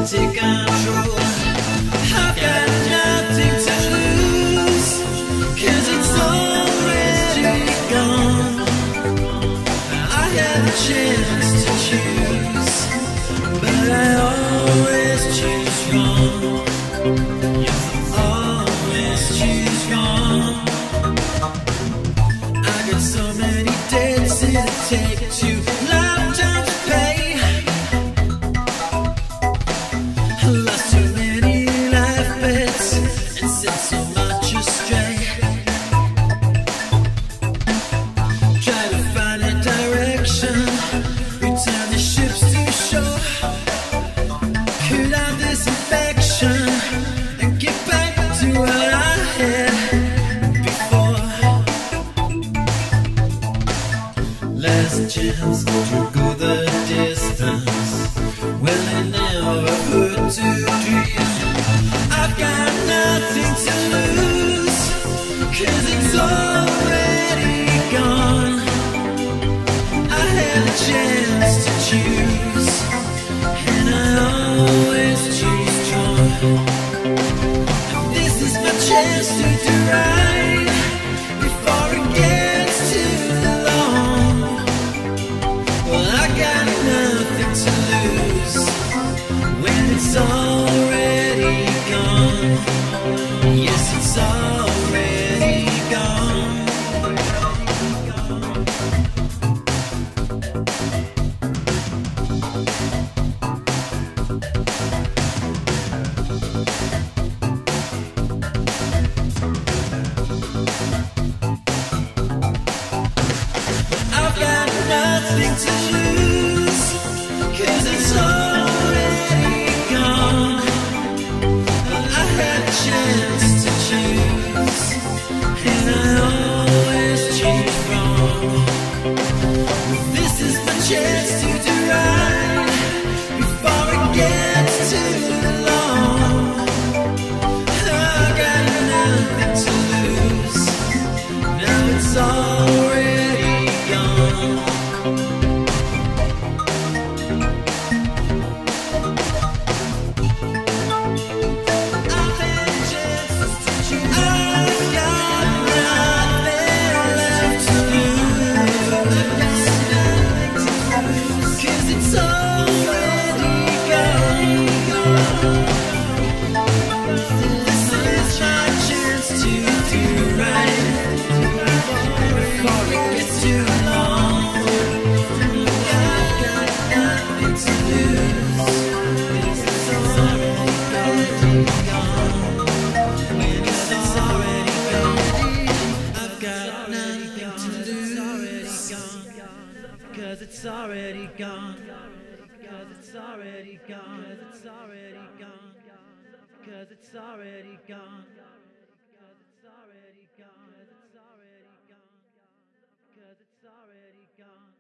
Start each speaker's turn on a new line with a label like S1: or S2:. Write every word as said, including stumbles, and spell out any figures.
S1: take control. I've got nothing to lose, 'cause it's already gone. I have a chance to choose, but I always choose wrong. Always choose wrong. I got so many debts it'll take two lifetimes to pay. I lost too many life bets and set so much astray. Try to find a direction, return the ships to shore. Could have this infection and get back to what I had before. Last chance to go the distance, well it never hurt to dream. I've got nothing to lose, 'cause it's already gone. I had a chance to choose, and I always choose strong. And this is my chance to do right before it gets too long. Well, I got nothing to lose when it's already gone. Yes, it's already gone. I've got nothing to lose, 'cause it's already gone. I had a chance to choose, and I always choose wrong. This is my chance to do right before it gets too long. I got nothing to lose, now it's already gone. I've had chances to choose. I've got nothing left to lose. I've got nothing to lose, 'cause it's already gone. This is my chance to do right before it gets too long. I've got nothing to lose, 'cause it's already gone. When it's already gone, I've got nothing to lose, 'cause it's already gone. 'Cause it's already gone. 'Cause it's already gone. 'Cause it's already gone. 'Cause it's already gone. 'Cause it's already gone. 'Cause it's already gone.